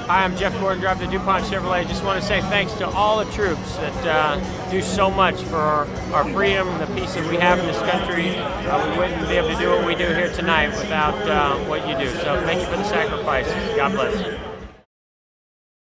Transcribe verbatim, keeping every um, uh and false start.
Hi, I'm Jeff Gordon, driver of DuPont Chevrolet. Just want to say thanks to all the troops that uh, do so much for our, our freedom and the peace that we have in this country. Uh, we wouldn't be able to do what we do here tonight without uh, what you do. So thank you for the sacrifice. God bless.